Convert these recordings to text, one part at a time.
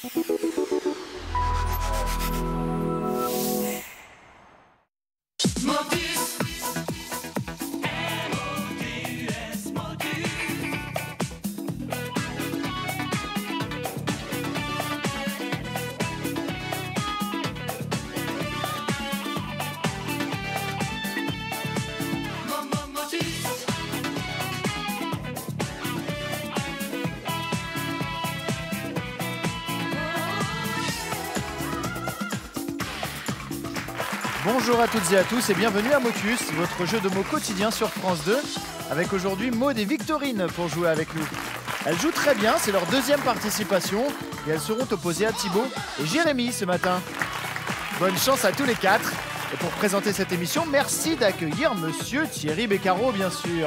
Bonjour à toutes et à tous et bienvenue à Motus, votre jeu de mots quotidien sur France 2, avec aujourd'hui Maud et Victorine pour jouer avec nous. Elles jouent très bien, c'est leur deuxième participation et elles seront opposées à Thibaut et Jérémy ce matin. Bonne chance à tous les quatre. Et pour présenter cette émission, merci d'accueillir Monsieur Thierry Beccaro, bien sûr.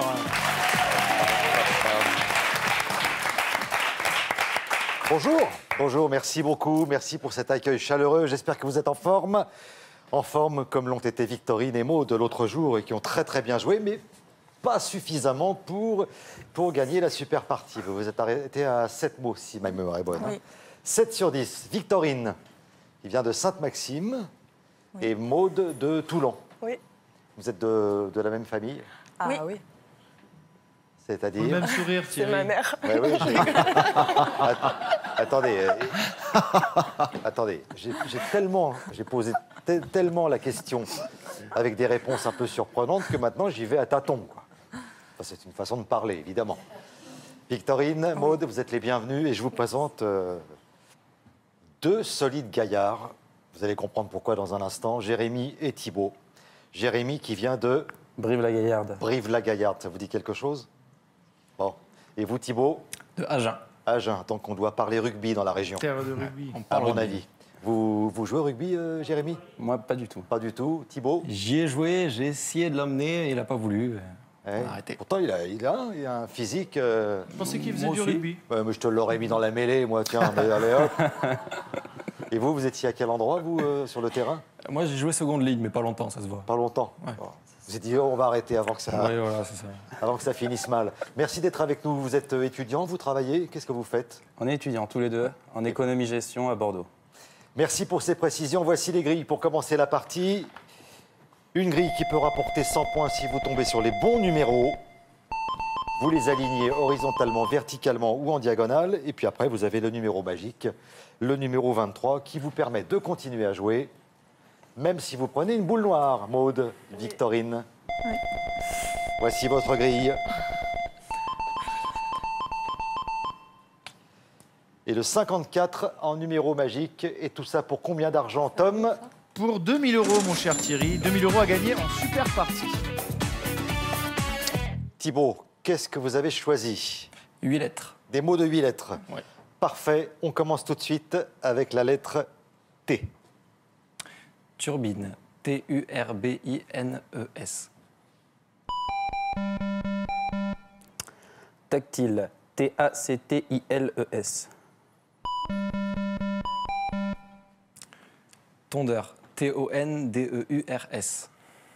Bonjour, bonjour, merci beaucoup, merci pour cet accueil chaleureux. J'espère que vous êtes en forme comme l'ont été Victorine et Maud l'autre jour et qui ont très bien joué, mais pas suffisamment pour gagner la super partie. Vous vous êtes arrêté à 7 mots, si ma mémoire est bonne. Oui. Hein. 7 sur 10. Victorine, qui vient de Sainte-Maxime, et Maud de Toulon. Oui. Vous êtes de la même famille? Ah oui. C'est-à-dire? Le même sourire, C'est Thierry. ma mère. Ouais, oui, attendez, attendez, j'ai posé tellement la question avec des réponses un peu surprenantes que maintenant j'y vais à tâtons, quoi. Enfin, c'est une façon de parler, évidemment. Victorine, Maud, vous êtes les bienvenus et je vous présente deux solides gaillards. Vous allez comprendre pourquoi dans un instant. Jérémy et Thibaut. Jérémy qui vient de Brive-la-Gaillarde. Brive-la-Gaillarde, ça vous dit quelque chose? Bon. Et vous, Thibaut? De Agen. Agen, donc on doit parler rugby dans la région, Terre de rugby. à mon avis. Vous jouez au rugby, Jérémy? Moi, pas du tout. Pas du tout. Thibaut? J'y ai joué, j'ai essayé de l'emmener, il n'a pas voulu. Ouais. On a arrêté. Pourtant, il a un physique... Je pensais qu'il faisait Moi du aussi. rugby. Ouais, mais je te l'aurais mis dans la mêlée, moi, tiens, mais allez hop. Et vous étiez à quel endroit, vous, sur le terrain? Moi, j'ai joué seconde ligue, mais pas longtemps, ça se voit. Pas longtemps. Ouais. Bon. Vous êtes dit, oh, on va arrêter avant que ça, Oui, voilà, c'est ça. avant que ça finisse mal. Merci d'être avec nous. Vous êtes étudiant, vous travaillez, qu'est-ce que vous faites? On est étudiants tous les deux en économie-gestion à Bordeaux. Merci pour ces précisions. Voici les grilles pour commencer la partie. Une grille qui peut rapporter 100 points si vous tombez sur les bons numéros. Vous les alignez horizontalement, verticalement ou en diagonale. Et puis après, vous avez le numéro magique, le numéro 23, qui vous permet de continuer à jouer, même si vous prenez une boule noire. Maud, Victorine. Oui. Voici votre grille. Et le 54 en numéro magique. Et tout ça pour combien d'argent, Tom? Pour 2000 €, mon cher Thierry. 2000 € à gagner en super partie. Thibaut, qu'est-ce que vous avez choisi? 8 lettres. Des mots de 8 lettres. Ouais. Parfait. On commence tout de suite avec la lettre T. Turbine. T-U-R-B-I-N-E-S. Tactile. T-A-C-T-I-L-E-S. Tondeur. T-O-N-D-E-U-R-S.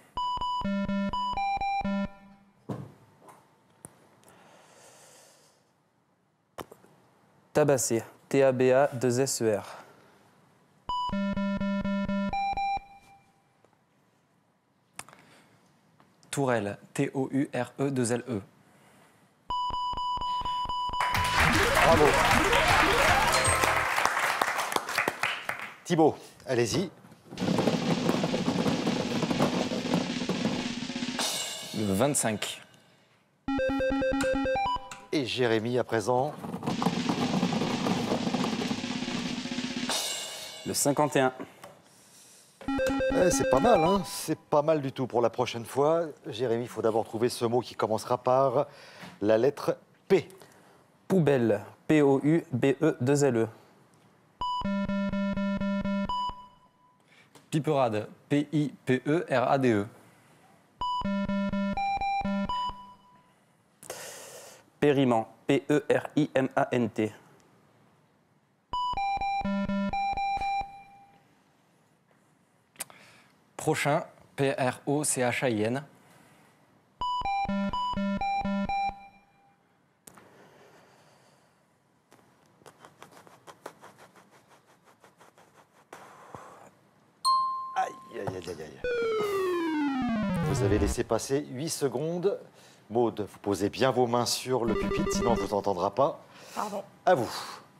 Tabasser. T-A-B-A-2-S-E-R. Tourelle. T-O-U-R-E-2-L-E. Bravo. Thibaut, allez-y. Le 25. Et Jérémy, à présent. Le 51. C'est pas mal, hein? C'est pas mal du tout pour la prochaine fois. Jérémy, il faut d'abord trouver ce mot qui commencera par la lettre P. Poubelle. P-O-U-B-E-2-L-E. Piperade. P-I-P-E-R-A-D-E. Périment. P-E-R-I-M-A-N-T. Prochain. P-R-O-C-H-A-I-N. Aïe, aïe, aïe, aïe. Vous avez laissé passer 8 secondes. Maude, vous posez bien vos mains sur le pupitre, sinon on ne vous entendra pas. Pardon. À vous.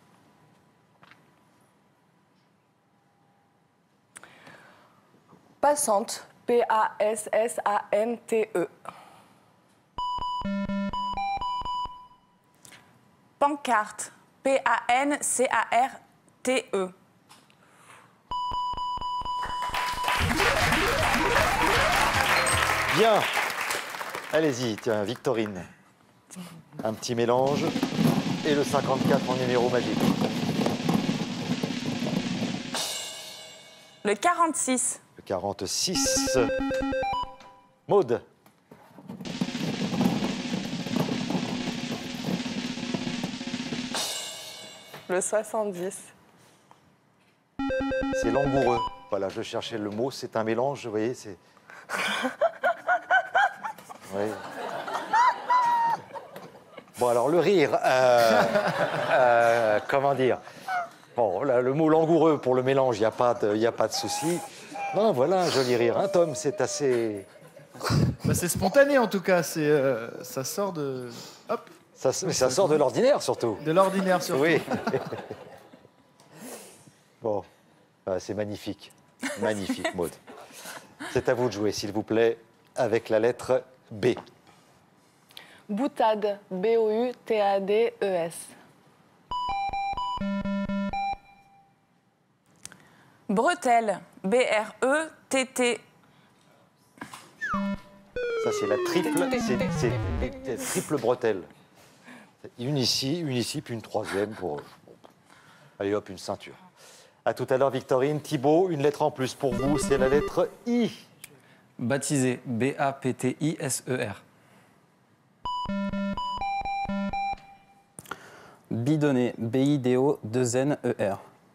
Passante. P-A-S-S-A-N-T-E. Pancarte. P-A-N-C-A-R-T-E. Bien. Allez-y, tiens, Victorine. Un petit mélange. Et le 54 en numéro magique. Le 46. Le 46. Maude. Le 70. C'est langoureux. Voilà, je cherchais le mot. C'est un mélange, vous voyez, c'est... Oui. Bon, alors, le rire, comment dire? Bon, là, le mot langoureux pour le mélange, il n'y a pas de souci. Non, voilà, un joli rire. Hein, Tom, c'est assez... Bah, c'est spontané en tout cas, ça sort de... Hop, Ça sort de l'ordinaire, surtout. de l'ordinaire surtout. Oui. Bon, c'est magnifique. Magnifique, Maude. C'est à vous de jouer, s'il vous plaît, avec la lettre B. Boutade. B-O-U-T-A-D-E-S. Bretelle. B-R-E-T-T. Ça, c'est la c'est triple bretelle. Une ici, puis une troisième pour... Allez hop, une ceinture. À tout à l'heure, Victorine. Thibaut, une lettre en plus pour vous, c'est la lettre I. Baptisé. B-A-P-T-I-S-E-R. Bidonné. B-I-D-O-2-N-E-R.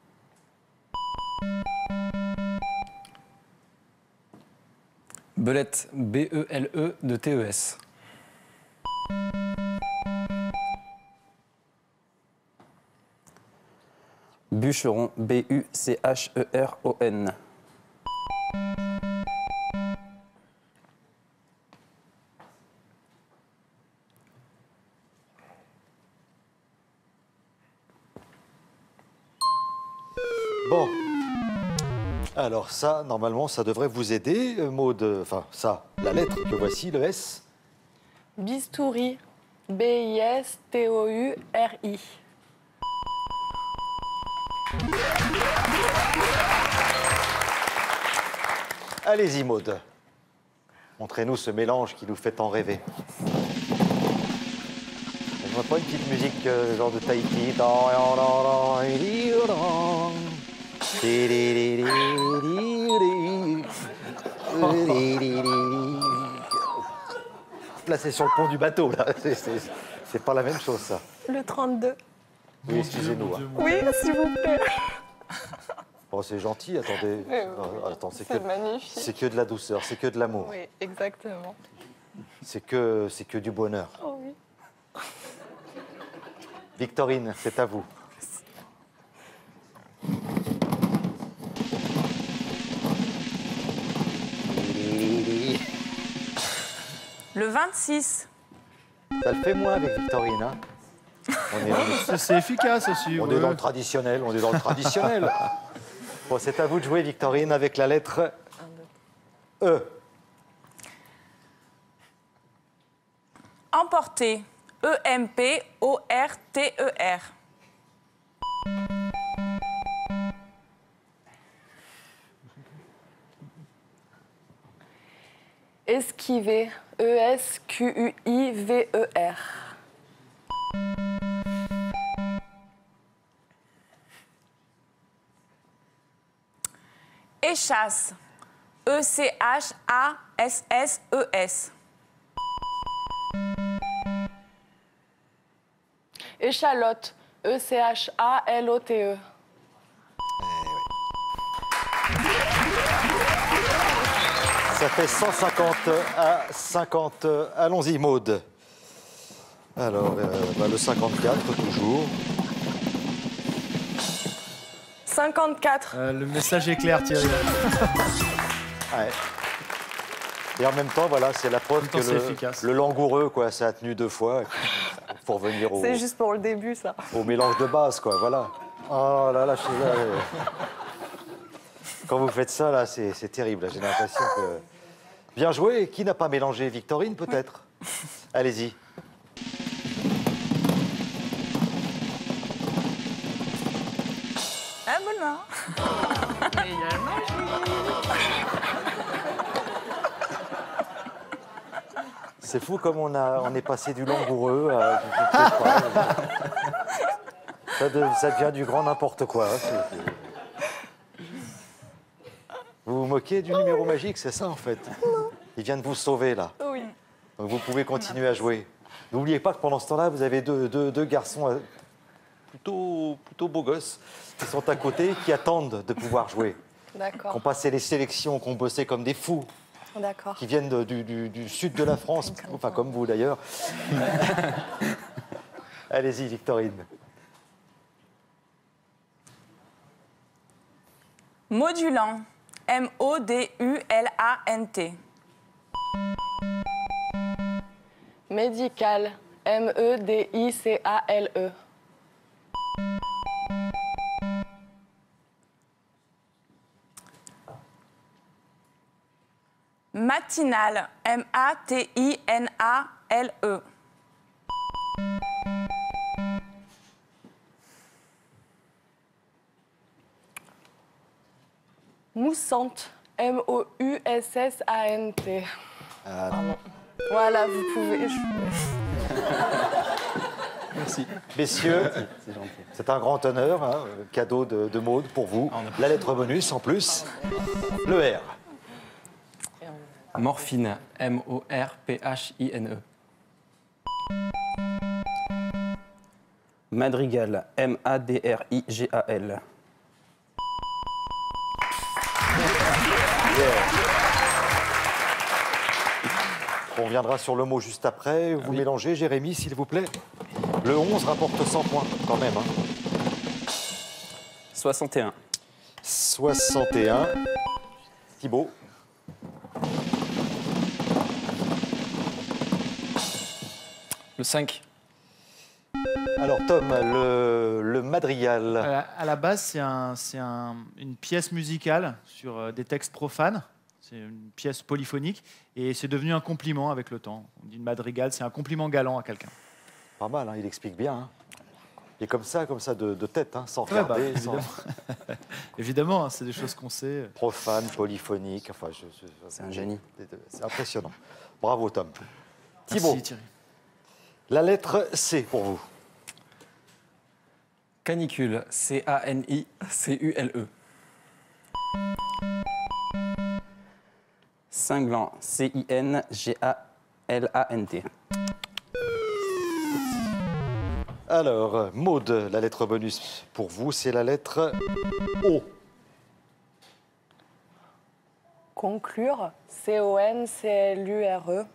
Belette. B-E-L-E-T-E-S. Bûcheron. B-U-C-H-E-R-O-N. Bon. Alors ça, normalement, ça devrait vous aider, Maude. Enfin, ça, la lettre que voici, le S. Bistouri. B-I-S-T-O-U-R-I. Allez-y, Maude. Montrez-nous ce mélange qui nous fait tant rêver. On voit pas une petite musique genre de Tahiti. Là, c'est sur le pont du bateau. Là, c'est pas la même chose, ça. Le 32. Oui, excusez-nous. Hein. Oui, s'il vous plaît. Oh, c'est gentil, attendez. Attends, C'est magnifique. c'est que de la douceur, c'est que de l'amour. Oui, exactement. C'est que du bonheur. Oh oui. Victorine, c'est à vous. Le 26. Ça le fait moins avec Victorine, hein? C'est efficace aussi. On ouais. est dans le traditionnel, on est dans le traditionnel. Bon, c'est à vous de jouer, Victorine, avec la lettre E. Emporter. E-M-P-O-R-T-E-R. Esquiver. E-S-Q-U-I-V-E-R. Échasse. E-C-H-A-S-S-E-S. Échalote. E-C-H-A-L-O-T-E. Ça fait 150 à 50. Allons-y, Maude. Alors, le 54, toujours. 54. Le message est clair, Thierry. Ouais. Et en même temps, voilà, c'est la preuve temps, que c'est efficace. le langoureux, quoi, ça a tenu 2 fois. Il faut revenir C'est juste pour le début, ça. au mélange de base, quoi, voilà. Oh là là, quand vous faites ça, là, c'est terrible. J'ai l'impression que... Bien joué. Qui n'a pas mélangé? Victorine, peut-être? Allez-y. Ah, bonne main. C'est fou comme on est passé du langoureux à... je sais pas. Ça devient du grand n'importe quoi. Hein, Vous vous moquez du numéro magique, c'est ça en fait? Il vient de vous sauver là. Oui. Donc vous pouvez continuer à jouer. N'oubliez pas que pendant ce temps-là, vous avez deux garçons plutôt beaux gosses qui sont à côté, qui attendent de pouvoir jouer. Qui ont D'accord. passé les sélections, qui ont bossé comme des fous, D'accord. qui viennent du sud de la France, enfin comme vous d'ailleurs. Allez-y, Victorine. Modulant. M-O-D-U-L-A-N-T. Médical. M-E-D-I-C-A-L-E. Matinal. M-A-T-I-N-A-L-E. Moussante. M-O-U-S-S-A-N-T. Ah, Pardon. Voilà, vous pouvez. Merci. messieurs, C'est gentil. c'est un grand honneur, hein, cadeau de Maude pour vous. La lettre bonus en plus. Le R. Morphine. M-O-R-P-H-I-N-E. Madrigal, M-A-D-R-I-G-A-L. On reviendra sur le mot juste après. Vous mélangez, Jérémy, s'il vous plaît. Le 11 rapporte 100 points, quand même. Hein. 61. 61. Thibaut. Le 5. Alors, Tom, le madrigal. À la base, c'est une pièce musicale sur des textes profanes. C'est une pièce polyphonique et c'est devenu un compliment avec le temps. On dit une madrigale, c'est un compliment galant à quelqu'un. Pas mal, hein, il explique bien. Hein. Et comme ça de tête, hein, sans Ouais, bah, regarder, sans... Évidemment, hein, c'est des choses qu'on sait. profane, polyphonique. Enfin, C'est un génie. C'est impressionnant. Bravo, Tom. Thibaut, Merci, Thierry. la lettre C pour vous. Canicule. C-A-N-I-C-U-L-E. Cinglant, C-I-N-G-A-L-A-N-T. Alors, Maude, la lettre bonus pour vous, c'est la lettre O. Conclure. C-O-N-C-L-U-R-E.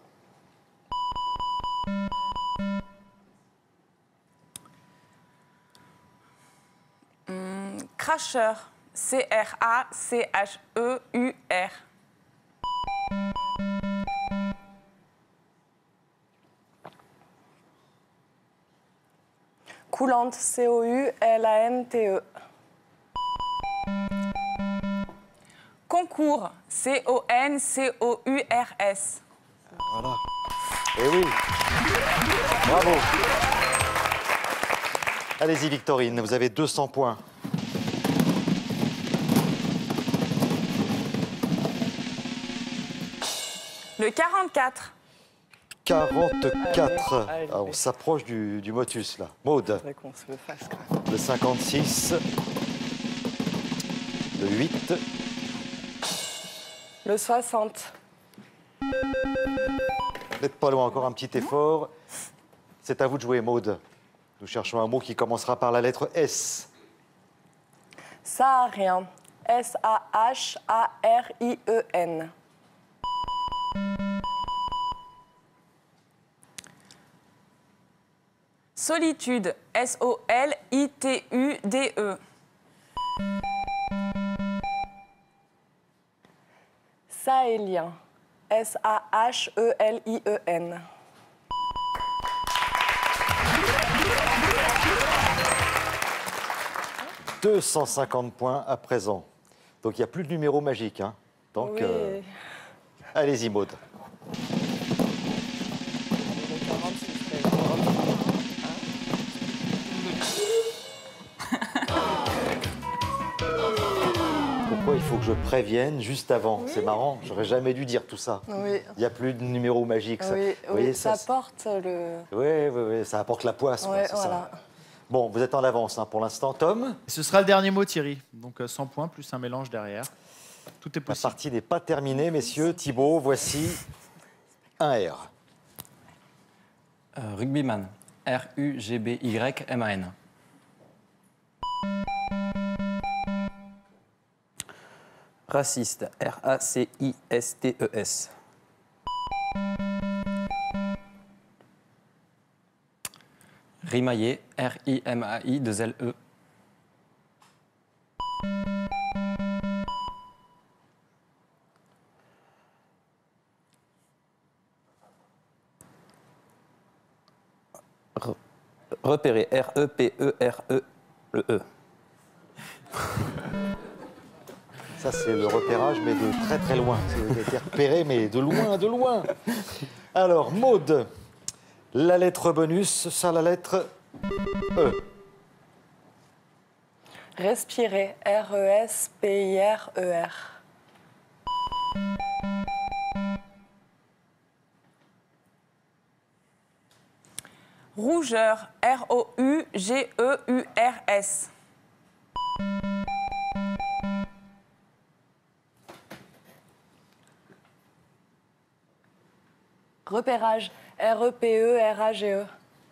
Cracheur. C-R-A-C-H-E-U-R. Coulante. C-O-U-L-A-N-T-E. Concours. C-O-N-C-O-U-R-S. Voilà. Eh oui. Bravo. Allez-y, Victorine, vous avez 200 points. Le 44. 44. Allez. Ah, on s'approche du motus, là. Maude, Faudrait qu'on se le fasse. le 56. Le 8. Le 60. Vous n'êtes pas loin, encore un petit effort. C'est à vous de jouer, Maude. Nous cherchons un mot qui commencera par la lettre S. Saharien. S-A-H-A-R-I-E-N. Solitude. S-O-L-I-T-U-D-E. Sahélien. S-A-H-E-L-I-E-N. « 250 points à présent. Donc il n'y a plus de numéro magique. Hein. Donc, Oui. allez-y, Maud. Pourquoi il faut que je prévienne juste avant? C'est marrant, j'aurais jamais dû dire tout ça. Oui. Il n'y a plus de numéro magique. Ça. Oui, Vous voyez, oui, ça porte le... Oui, ça apporte la poisse. quoi, Ouais, c'est voilà. ça. Bon, vous êtes en avance hein, pour l'instant, Tom. Ce sera le dernier mot, Thierry. Donc 100 points plus un mélange derrière. Tout est La possible. partie n'est pas terminée, messieurs. Thibaut, voici un R. Rugbyman. R-U-G-B-Y-M-A-N. Raciste. R-A-C-I-S-T-E-S. Rimaillé. R-I-M-A-I-2-L-E. Repérer. R-E-P-E-R-E-E. Ça, c'est le repérage, mais de très très loin. C'est été repéré, mais de loin, de loin. Alors, Maud, la lettre bonus, ça, la lettre E. Respirer. R-E-S-P-I-R-E-R. Rougeur. R-O-U-G-E-U-R-S. Repérage. R-E-P-E-R-A-G-E.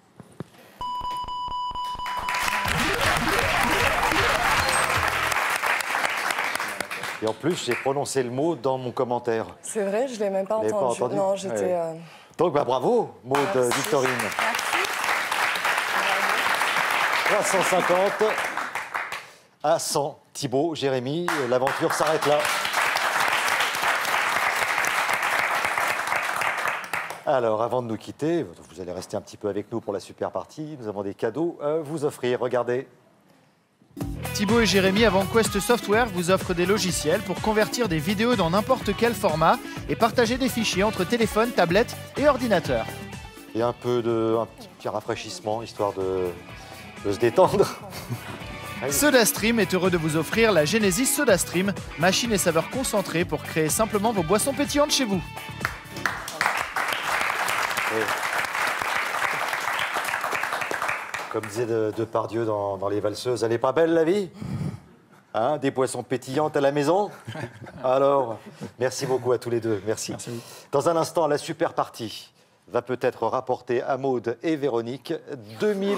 Et en plus, j'ai prononcé le mot dans mon commentaire. C'est vrai, je ne l'ai même pas Vous l'avez pas entendu. entendu Non, j'étais... Ouais. Donc, bah, bravo, Maud Merci. Victorine. Merci. 350 à 100. Thibaut, Jérémy, l'aventure s'arrête là. Alors, avant de nous quitter, vous allez rester un petit peu avec nous pour la super partie. Nous avons des cadeaux à vous offrir. Regardez. Thibaut et Jérémy avant Quest Software vous offrent des logiciels pour convertir des vidéos dans n'importe quel format et partager des fichiers entre téléphone, tablette et ordinateur. Et un petit rafraîchissement, histoire de se détendre. SodaStream est heureux de vous offrir la Genesis SodaStream, machine et saveur concentrée pour créer simplement vos boissons pétillantes chez vous. Et comme disait Depardieu dans Les Valseuses, elle n'est pas belle la vie hein, des boissons pétillantes à la maison. Alors, merci beaucoup à tous les deux. Merci. Dans un instant, la super partie va peut-être rapporter à Maud et Véronique 2000...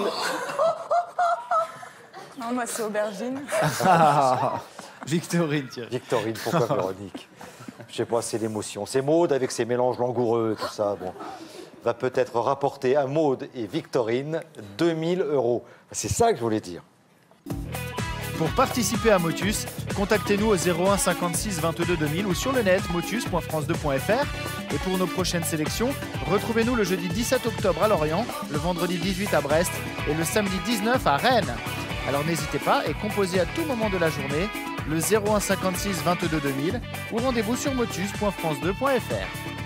Non, moi, c'est aubergine. Victorine, Thierry. Victorine, pourquoi Véronique? Je sais pas, c'est l'émotion. C'est Maud avec ses mélanges langoureux, tout ça. Bon, va peut-être rapporter à Maud et Victorine 2000 €. C'est ça que je voulais dire. Pour participer à Motus, contactez-nous au 01 56 22 2000 ou sur le net motus.france2.fr. Et pour nos prochaines sélections, retrouvez-nous le jeudi 17 octobre à Lorient, le vendredi 18 à Brest et le samedi 19 à Rennes. Alors n'hésitez pas et composez à tout moment de la journée le 01 56 22 2000 ou rendez-vous sur motus.france2.fr.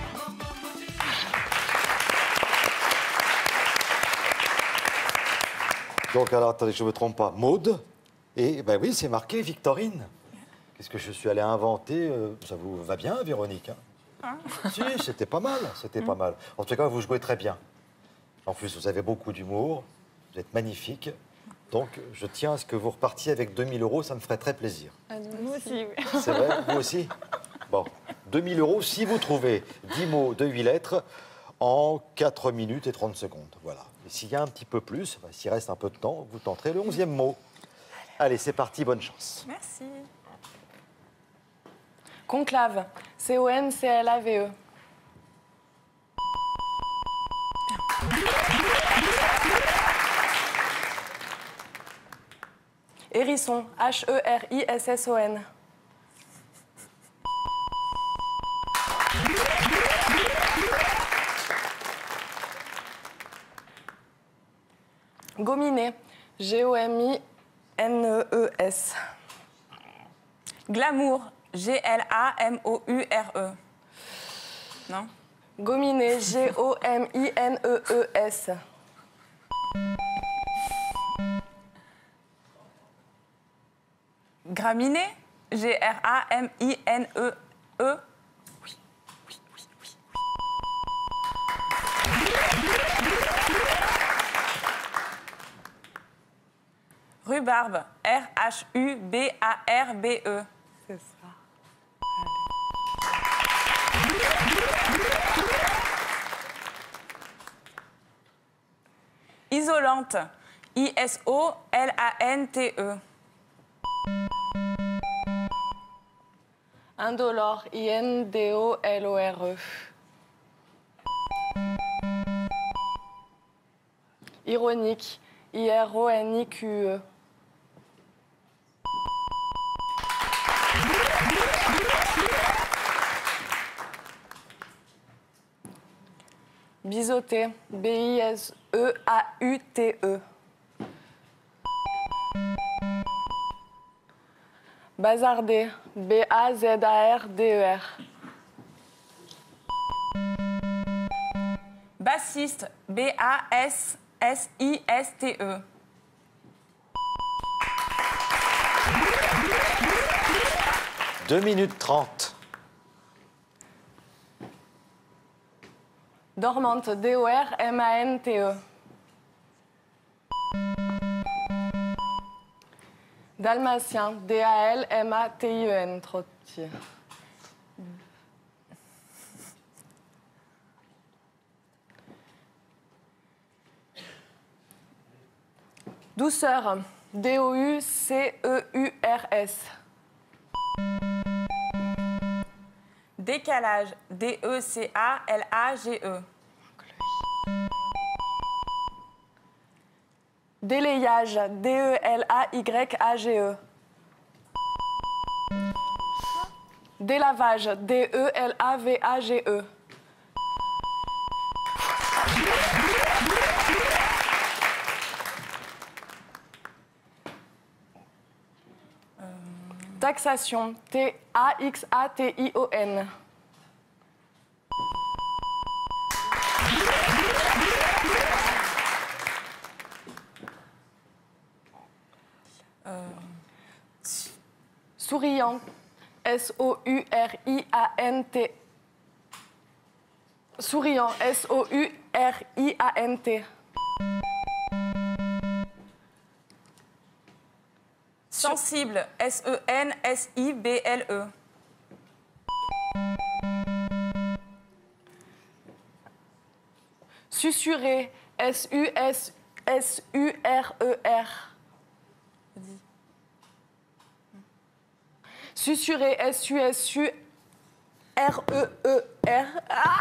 Donc, alors, attendez, je ne me trompe pas. Maud, et ben oui, c'est marqué Victorine. Qu'est-ce que je suis allé inventer ça vous va bien, Véronique Si, c'était pas mal, c'était pas mal. En tout cas, vous jouez très bien. En plus, vous avez beaucoup d'humour, vous êtes magnifique. Donc, je tiens à ce que vous repartiez avec 2000 €, ça me ferait très plaisir. Nous aussi, oui. C'est vrai, vous aussi Bon, 2000 € si vous trouvez 10 mots de 8 lettres en 4 minutes et 30 secondes. Voilà. Et s'il y a un petit peu plus, s'il reste un peu de temps, vous tenterez le 11e mot. Allez, c'est parti, bonne chance. Merci. Conclave. C-O-N-C-L-A-V-E. Hérisson. H-E-R-I-S-S-O-N. Gominé. G-O-M-I-N-E-E-S. Glamour. G-L-A-M-O-U-R-E. Non? Gominé. G-O-M-I-N-E-E-S. Graminé. G-R-A-M-I-N-E-E. Rhubarbe. R-H-U-B-A-R-B-E. C'est ça. Isolante. I-S-O-L-A-N-T-E. Indolore. I-N-D-O-L-O-R-E. Ironique. I-R-O-N-I-Q-E. Biseauté. B-I-S-E-A-U-T-E. Bazarder. B-A-Z-A-R-D-E-R. Bassiste. B-A-S-S-I-S-T-E. – 2 minutes 30. Dormante. D-O-R-M-A-N-T-E. Dalmatien. D-A-L-M-A-T-I-E-N. Trop petit. Douceur. D-O-U-C-E-U-R-S. Décalage. D-E-C-A-L-A-G-E. Délayage. D-E-L-A-Y-A-G-E. Délavage. D-E-L-A-V-A-G-E. Taxation. T-A-X-A-T-I-O-N. Souriant. S-O-U-R-I-A-N-T. Souriant. S-O-U-R-I-A-N-T. Sensible. S-E-N-S-I-B-L-E. Susurré. S-U-S-S-U-R-E-R. Susurré. S-U-S-U-R-E-E-R. Ah!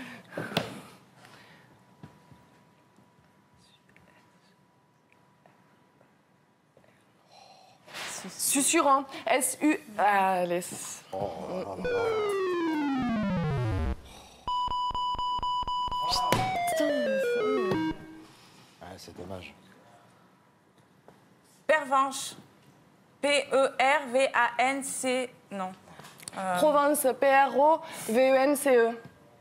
Susurrant. S-U... Allez. C'est dommage. Pervenche. P-E-R-V-A-N-C... Non. Provence. P-R-O-V-E-N-C-E.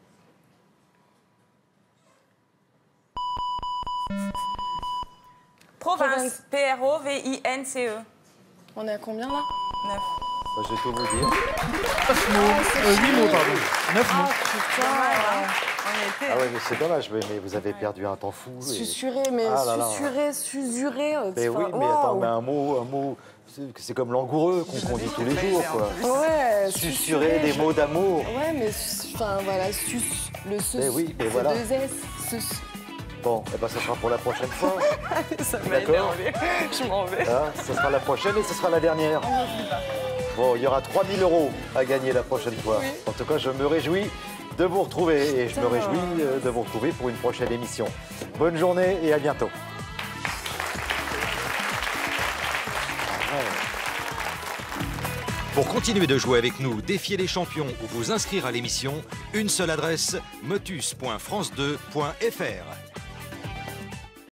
Province. P-R-O-V-I-N-C-E. On est à combien là? 9. Bah, je vais tout vous dire. 9 mots. 8 mots, pardon. 9 mots. Putain. On était... Ah ouais, mais c'est dommage, mais vous avez perdu un temps fou. Susurré, mais Ah là là. susurré. Mais oui, mais attends, mais un mot, c'est comme langoureux qu'on dit tous les jours, quoi. Ouais. Susurrer des mots d'amour. Ouais, mais enfin voilà, le sus. Mais oui, mais c'est voilà. 2 S. Sus. Bon, eh ben, ça sera pour la prochaine fois. Ça m'a D'accord. énervé. Je m'en vais. Hein, ce sera la prochaine et ce sera la dernière. Bon, il y aura 3 000 € à gagner la prochaine fois. En tout cas, je me réjouis de vous retrouver et je me réjouis de vous retrouver pour une prochaine émission. Bonne journée et à bientôt. Pour continuer de jouer avec nous, défier les champions ou vous inscrire à l'émission, une seule adresse, motus.france2.fr.